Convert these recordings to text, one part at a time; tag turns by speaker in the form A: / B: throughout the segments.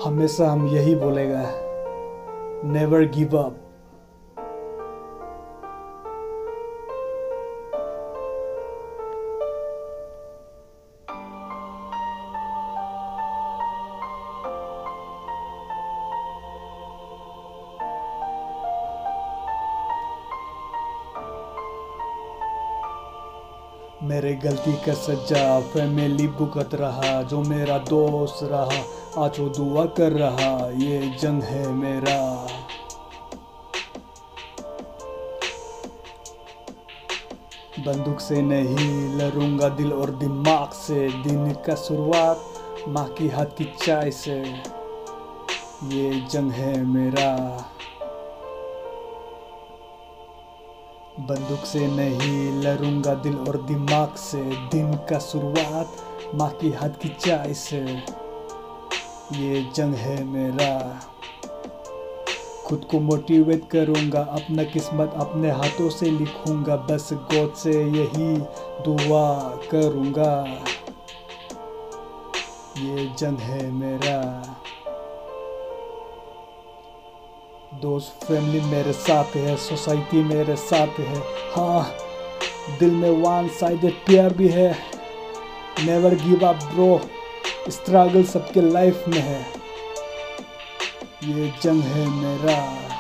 A: हमेशा हम यही बोलेगा, नेवर गिव अप। मेरे गलती का सजा फैमिली भुगत रहा, जो मेरा दोस्त रहा आज वो दुआ कर रहा, ये जंग है मेरा। बंदूक से नहीं लड़ूंगा दिल और दिमाग से, दिन का शुरुआत माँ की हाथ की चाय से, ये जंग है मेरा। बंदूक से नहीं लड़ूंगा दिल और दिमाग से, दिन का शुरुआत माँ की हाथ की चाय से, ये जंग है मेरा। खुद को मोटिवेट करूंगा, अपना किस्मत अपने हाथों से लिखूंगा, बस गॉड से यही दुआ करूंगा, ये जंग है मेरा। दोस्त फैमिली मेरे साथ है, सोसाइटी मेरे साथ है, हाँ दिल में वन साइडेड प्यार भी है। Never give up bro, struggle सबके लाइफ में है, ये जंग है मेरा।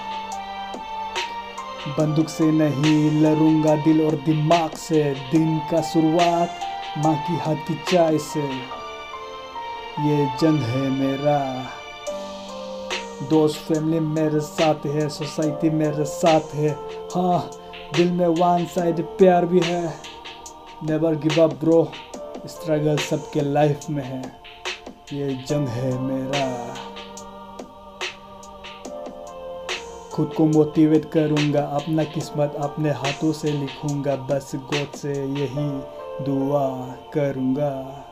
A: बंदूक से नहीं लड़ूंगा दिल और दिमाग से, दिन का शुरुआत माँ की हाथ की चाय से, ये जंग है मेरा। दोस्त फैमिली मेरे साथ है, सोसाइटी मेरे साथ है, हाँ दिल में वन साइड प्यार भी है। Never give up bro, struggle सबके लाइफ में है, ये जंग है मेरा। खुद को मोटिवेट करूंगा, अपना किस्मत अपने हाथों से लिखूंगा, बस गॉड से यही दुआ करूंगा।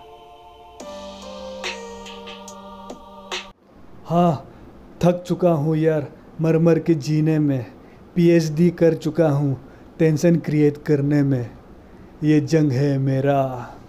A: हाँ थक चुका हूँ यार मर मर के जीने में, पीएचडी कर चुका हूँ टेंशन क्रिएट करने में, ये जंग है मेरा।